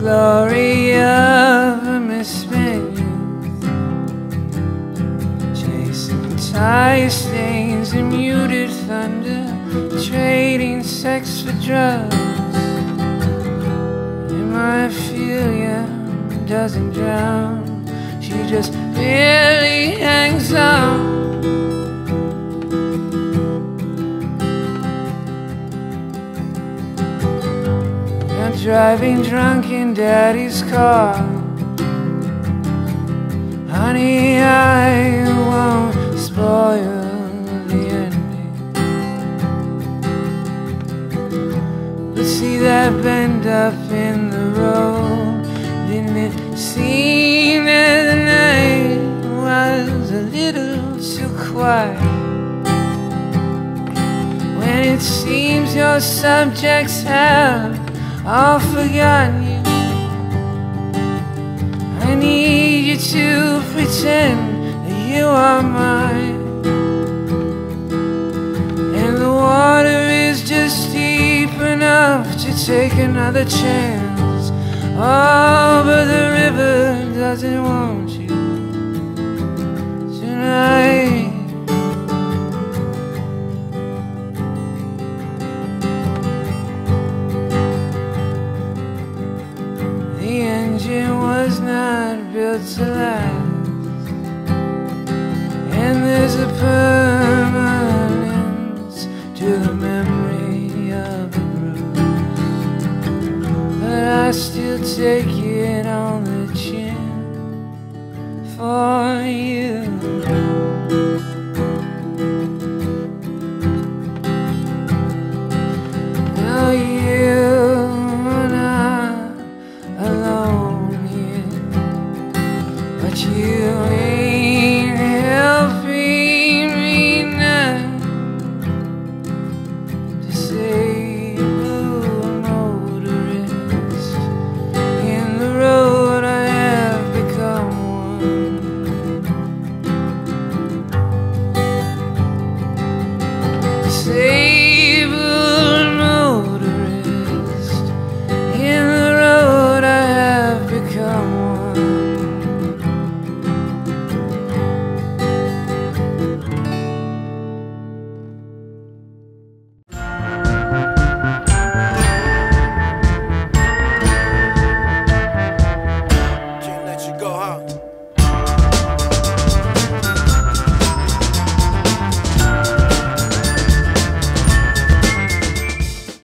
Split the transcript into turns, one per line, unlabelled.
glory of a misspent youth, chasing tire stains and muted thunder, trading sex for drugs. And my Ophelia doesn't drown, she just barely hangs on. Driving drunk in daddy's car, honey, I won't spoil the ending. But see that bend up in the road, didn't it seem that the night was a little too quiet? When it seems your subjects have all forgotten you, I need you to pretend that you are mine. And the water is just deep enough to take another chance. Oh, but the river doesn't want you tonight. The engine was not built to last, and there's a permanence to the memory of the bruise. But I still take it on the chin for you.